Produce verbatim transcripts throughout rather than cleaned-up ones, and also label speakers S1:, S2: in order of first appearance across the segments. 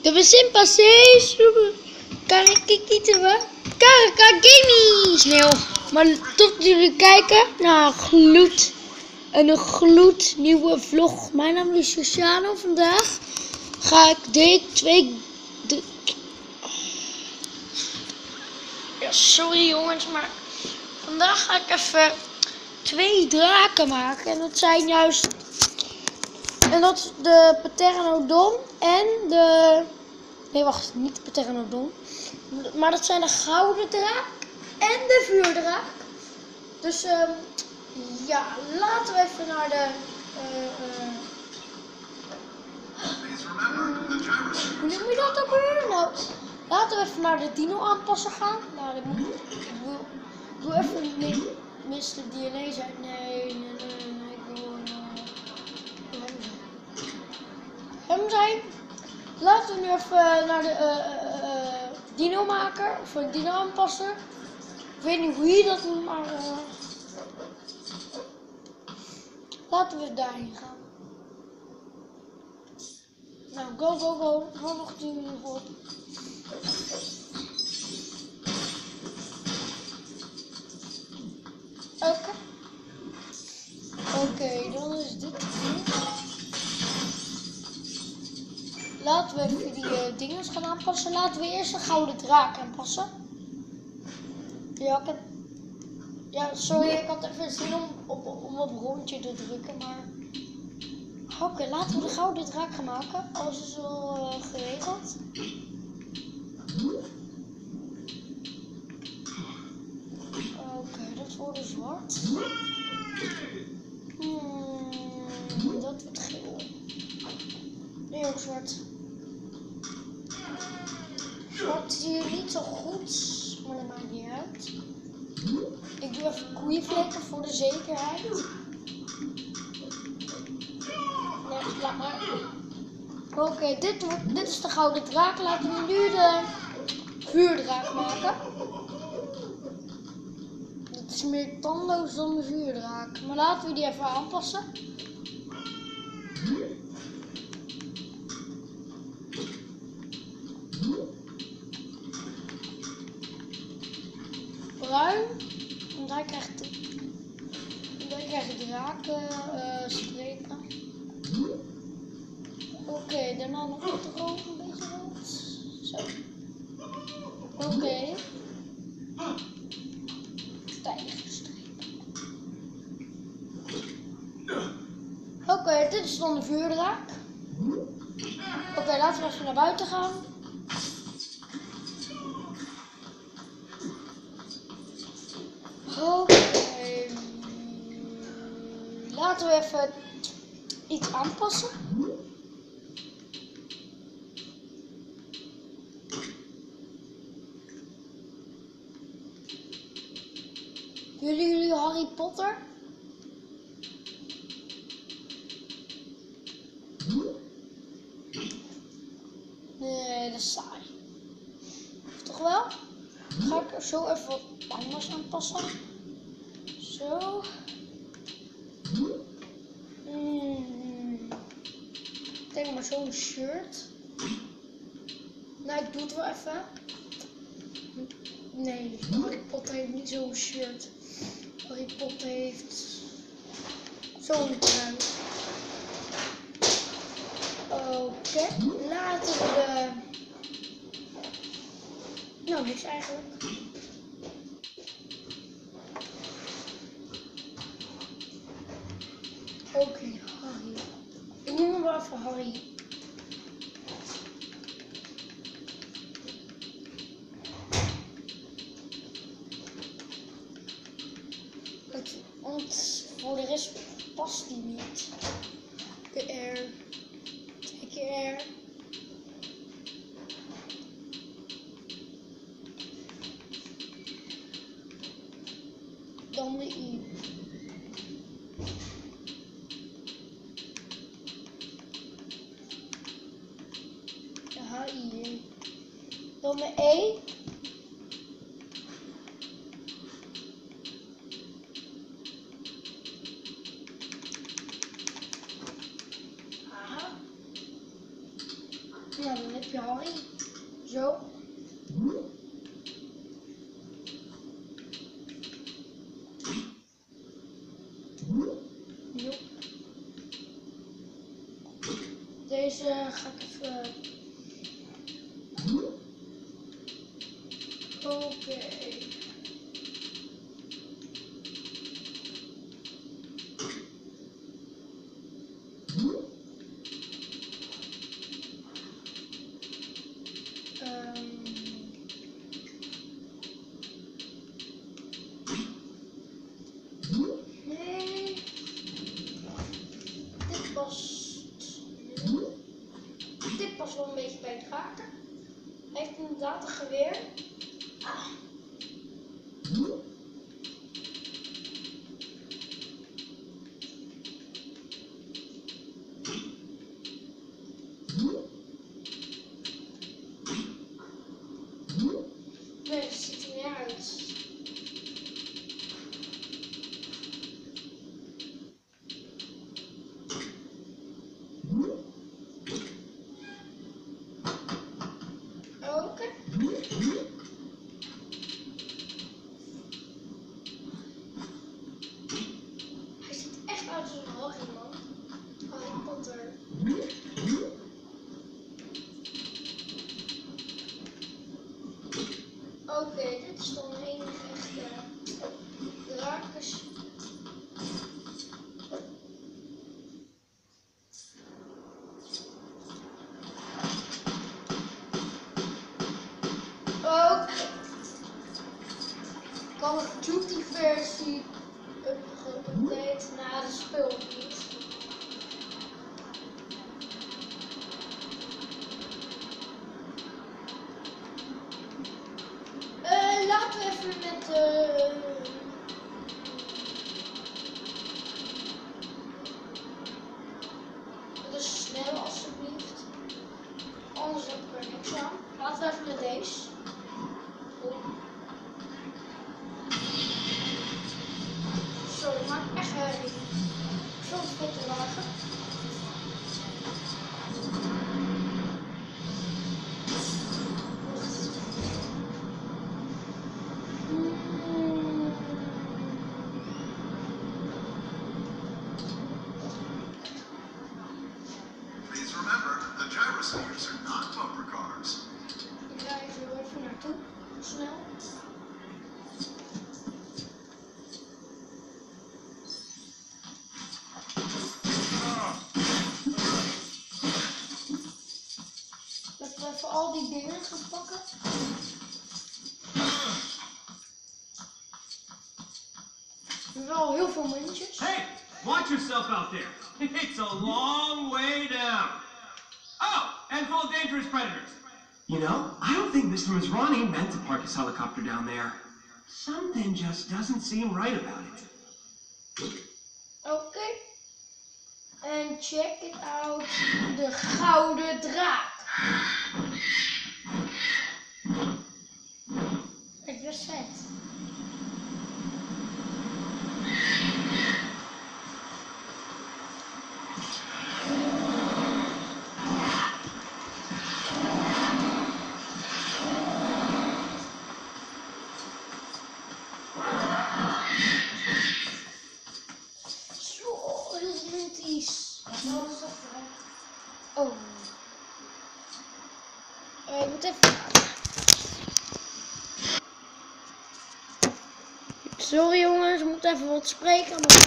S1: De bezin passees. Kan ik niet hebben? Karaka Gaming. Snel. Maar tot jullie kijken naar een gloed. En een gloednieuwe vlog. Mijn naam is Luciano. Vandaag ga ik deze twee... De... Ja, sorry jongens, maar vandaag ga ik even twee draken maken. En dat zijn juist... En dat is de Pteranodon en de... Nee, wacht, niet de Pteranodon. Maar dat zijn de gouden draak en de vuurdraak. Dus um, ja, laten we even naar de... Uh, uh, hoe noem je dat ook weer? Nou, laten we even naar de dino aanpassen gaan. Nou, dat moet ik. Doe even mister D N A zijn. Nee, nee, nee, nee. Ik wil uh, hem zijn. Laten we nu even naar de uh, uh, dino maker. Of een dino aanpassen. Ik weet niet hoe je dat noemt, maar... Uh, laten we daarheen gaan. Nou, go, go, go. Nog nog tien minuten op. Oké. Okay. Oké, okay, dan is dit het. Laten we even die uh, dingen gaan aanpassen. Laten we eerst een gouden draak aanpassen. Ja, ik heb... ja, sorry, ik had even zin om op, om op rondje te drukken, maar... Oké, okay, laten we de gouden draak gaan maken. Alles is al uh, geregeld. Oké, okay, dat wordt zwart. Hmm, dat wordt geel. Nee, ook zwart. Zwart zie je niet zo goed, maar dat maakt niet uit. Ik doe even koeienvlekken voor de zekerheid. Nee, laat maar. Oké, okay, dit, dit is de gouden draak. Laten we nu de vuurdraak maken. Het is meer tandloos dan de vuurdraak. Maar laten we die even aanpassen. Bruin. Want hij krijgt, hij krijgt draken uh, strepen. Oké, okay, daarna nog wat rood, een beetje rood. Zo. Oké. Okay. Tijgerstrepen. Oké, okay, dit is dan de vuurdraak. Oké, okay, laten we even naar buiten gaan. Oké. Okay. Laten we even iets aanpassen. Jullie, jullie Harry Potter? Nee, dat is saai. Of toch wel? Ga ik er zo even wat anders aanpassen. Zo. Mm. Ik denk maar zo'n shirt. Nou, ik doe het wel even. Nee, Harry Potter heeft niet zo'n shirt. Harry Potter heeft zo'n trui. Oké, okay. Laten we de... Nou, niks eigenlijk. Oké, okay, Harry. Ik noem hem wel even Harry. Want voor de rest past die niet. De air. Twee keer air. Dan de I. De H I. Dan de E. Ja, dan heb heb je Harry. Zo. Jo. Deze ga ik even... Oké. Okay. Nee. Dit past. Dit past wel een beetje bij het raken. Hij heeft inderdaad een geweer. Ah. Nee, dat ziet er niet uit. Oké. Hij ziet echt uit als een Harry, man. Harry Potter. Oké, okay, dit is dan een enige echte drakens. Ook Call of Duty versie update na de speel niet. Uh, laten we even met uh, de snelle alsjeblieft. Anders heb ik er niks aan. Laten we even met deze. Oh. Zo, dat maakt echt herrie. Zo'n spottenwagen.
S2: Please remember, the gyrospheres are not bumper cars.
S1: Ik ga even even naartoe. Snel. Laten we even al die dingen gaan pakken. We hebben wel heel veel muntjes.
S3: Hey, watch yourself out there. It's a long way down. Oh, and full of dangerous predators. You know, I don't think Mister Masrani meant to park his helicopter down there. Something just doesn't seem right about it.
S1: Oké. Okay. En check it out. De gouden draak. Kijk, dat is vet. Zo, heel veel munties. Oh. Uh, ik moet even praten. Sorry jongens, ik moet even wat spreken. Maar...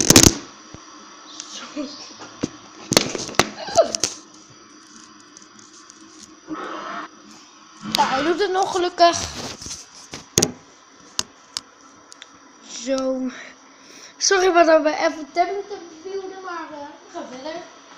S1: Sorry. Nou, hij doet het nog gelukkig. Zo. Sorry wat dat we even tablet hebben beelden, maar uh, we gaan verder.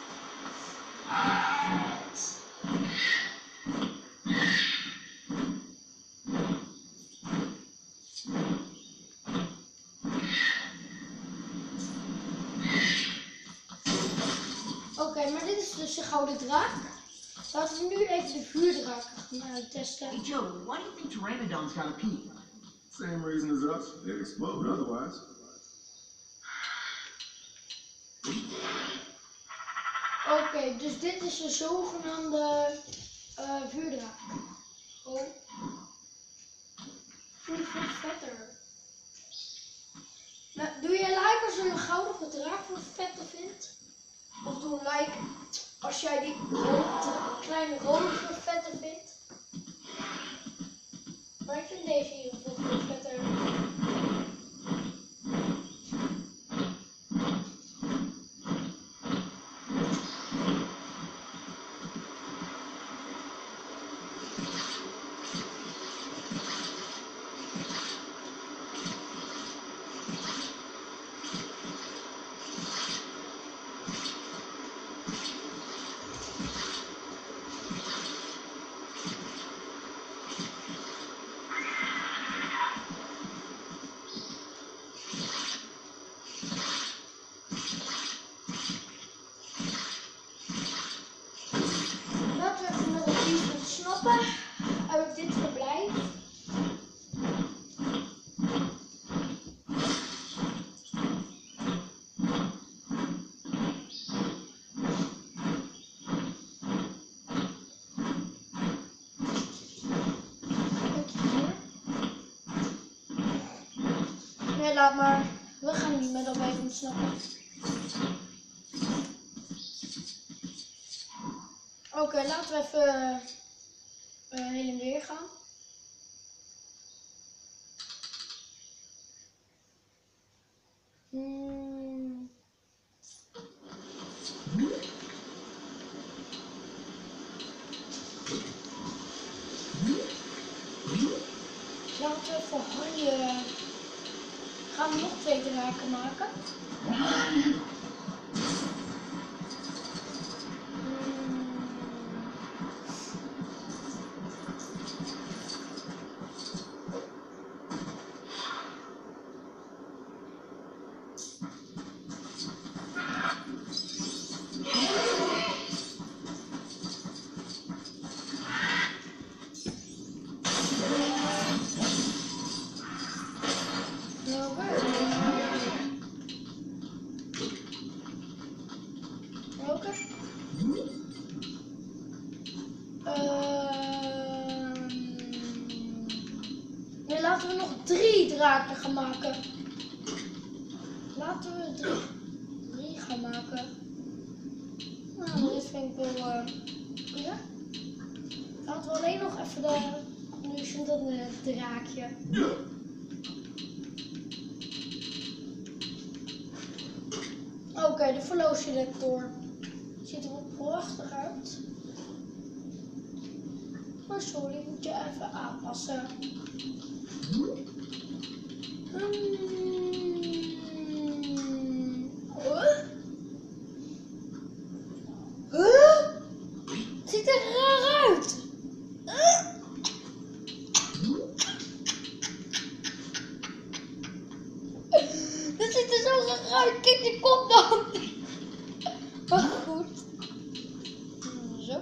S1: Oké, okay, maar dit is dus de gouden draak. Laten we nu even de vuurdraak gaan testen.
S4: Hey Joe, why do you think Pteranodon's gotta pee?
S5: Same reason as us. They'd explode otherwise.
S1: Oké, okay, dus dit is de zogenaamde uh, je een gouden draak voor vetter vindt? Of doe een like als jij die rode, kleine rode voor vetter vindt? Maar ik vind deze hier voor vetter. Uit dit verblijf. Nee, laat maar. We gaan niet met elkaar even ontsnappen. Oké, okay, laten we even uh, heen en weer gaan. Hmm. Laten we voor Hanje gaan we nog twee draken maken. Laten we nog drie draken gaan maken. Laten we drie, drie gaan maken. Nou, dit vind ik wel uh, ja. Laten we alleen nog even de. Nu is het een uh, draakje. Oké, okay, de verloosselector. Ziet er wel prachtig uit. Maar sorry, moet je even aanpassen. Hmm. Huh? Huh? Ziet er raar uit. Huh? Dat ziet er zo raar uit. Kijk die kop dan. Maar goed. Zo.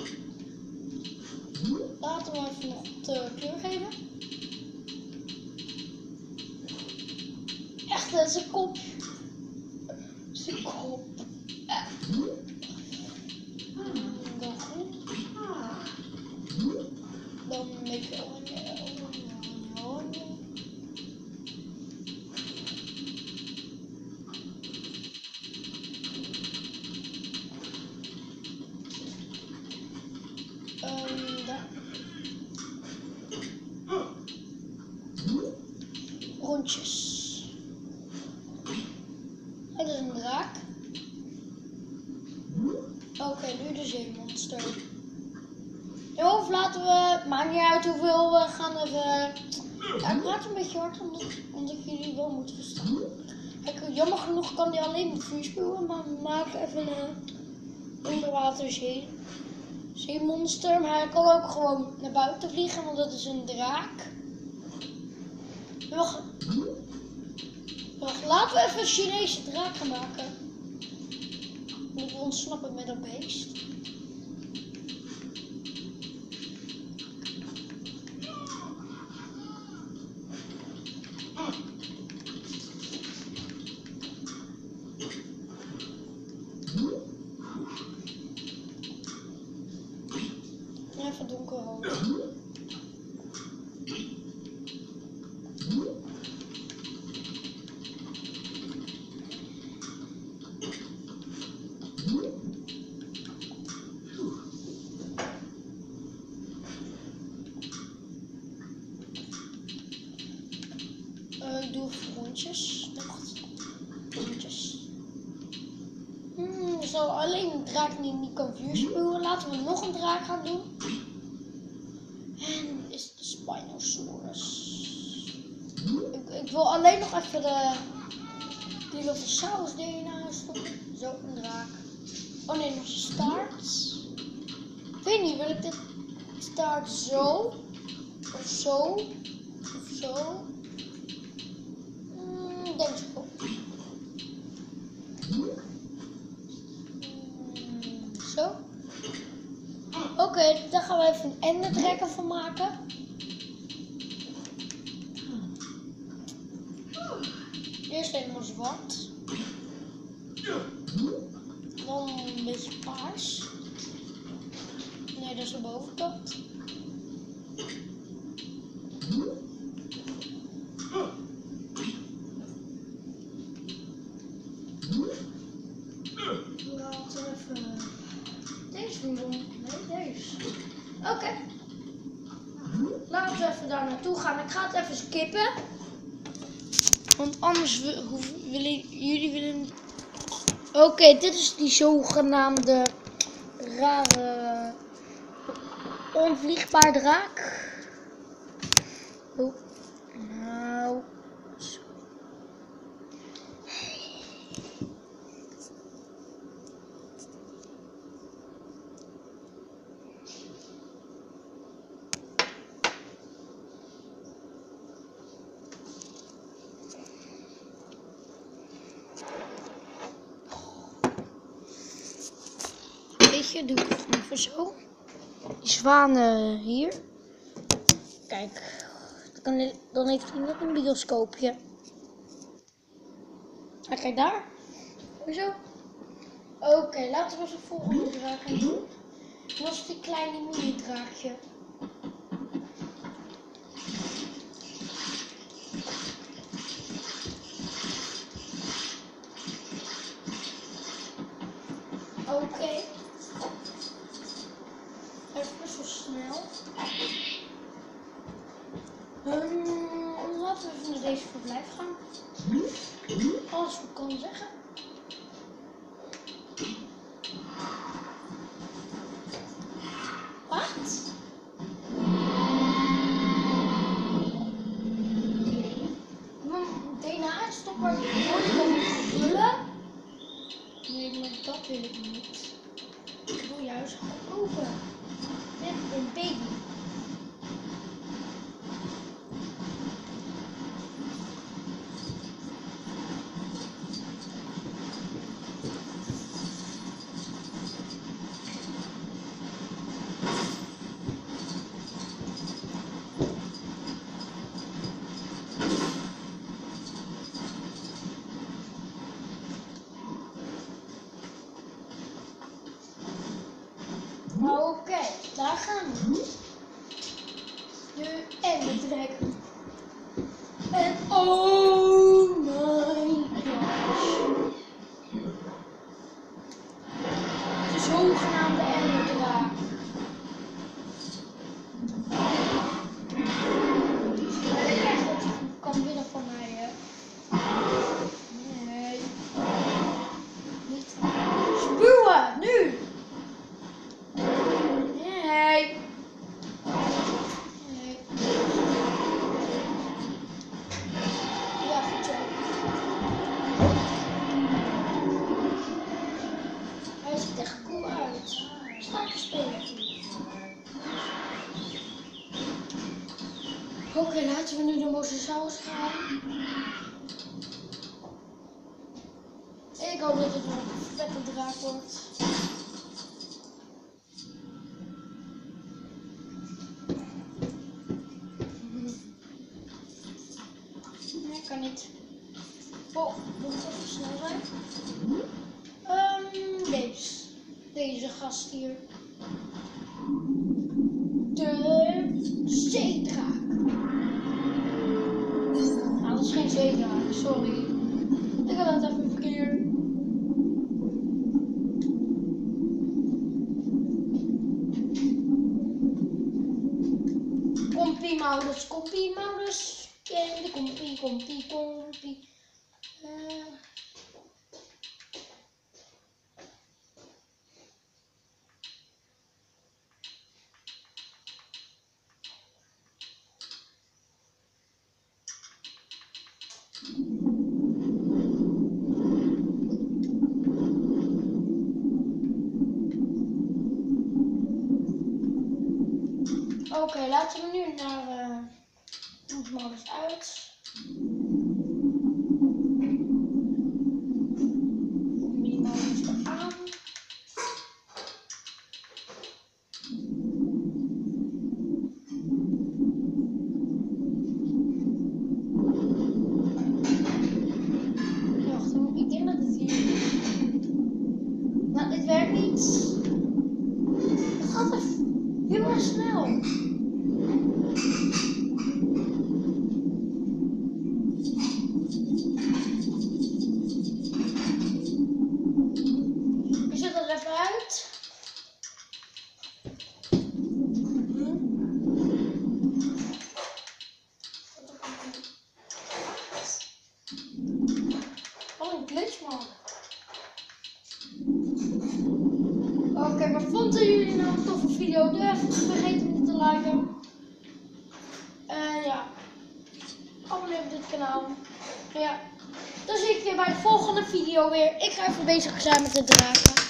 S1: Laten we even nog de kleur geven. Echt, dat is een kop. Zijn kop. Dan goed. Dan een beetje oranje, oranje, oranje. Um, daar. Rondjes. Dat is een draak. Oké, okay, nu de zeemonster. Ja, of laten we, maakt niet uit hoeveel we gaan even. Ja, ik praat een beetje hard omdat, omdat ik jullie wel moet verstaan. Kijk, jammer genoeg kan die alleen met vuur spuwen, maar we maken even een onderwater zee. zeemonster. Maar hij kan ook gewoon naar buiten vliegen, want dat is een draak. Wacht, wacht, laten we even een Chinese draak gaan maken. Moeten we ontsnappen met een beest. Even donkerrood. Netjes. Netjes. Hmm, we zullen alleen een draak die niet kan vuurspuwen. Laten we nog een draak gaan doen. En is de Spinosaurus. Ik, ik wil alleen nog even de Dilophosaurus D N A stoppen. Zo, een draak. Oh nee, nog een staart. Ik weet niet, wil ik dit staart zo? Of zo? Of zo? Hmm, denk zo. Hmm, zo. Oké, okay, daar gaan we even een endetrekker van maken. Eerst helemaal zwart. Dan een beetje paars. Nee, dat is de bovenkant. Laten we even deze doen. Nee, deze. Oké. Okay. Laten we even daar naartoe gaan. Ik ga het even skippen. Want anders willen jullie willen. Oké, okay, dit is die zogenaamde rare onvliegbaar draak. Oh, nou. Zo. Doe ik het even zo. Die zwanen hier. Kijk, dan, dan heeft hij net een bioscoopje. Ah, kijk daar. Zo. Oké, okay, laten we de volgende draak gaan doen. Dat is die kleine mini draakje. Oké. Okay. Even zo snel. Um, laten we even naar deze verblijf gaan. Als we kan zeggen. Wat? Mijn D N A stoppen nooit kan vullen. Nee, maar dat wil ik niet. Ik wil juist gaan open. Net een baby. Oké, okay, daar gaan we. De endetrekker. En oh my gosh. De zogenaamde enderdraak. Ik krijg dat hij kan winnen van mij, hè. Nee. Niet. Spuwen, nu! Nee. Nee. Ja, goed zo. Hij ziet echt cool uit. Sterke speler. Oké, okay, laten we nu de Mosasaurus gaan. Ik hoop dat het nog een vette draak wordt. Kan niet. Oh, moet even snel zijn. Um, deze. Deze gast hier. De zeedraak. Nou, dat is geen zeedraak, sorry. Ik had het even verkeerd. Compie Maurus, Compie Maurus. Oké, die komt, die komt, die komt, die. Uh. Oké, okay, laten we nu naar uh, modus uit. Minimodus aan. Wacht, ik denk dat het hier. Nou, dit werkt niet. Het gaat even heel erg snel. Oké, okay, maar vonden jullie nou een toffe video? Vergeet hem niet te liken. En uh, ja, abonneer op dit kanaal. Ja, dan zie ik je bij de volgende video weer. Ik ga even bezig zijn met de draken.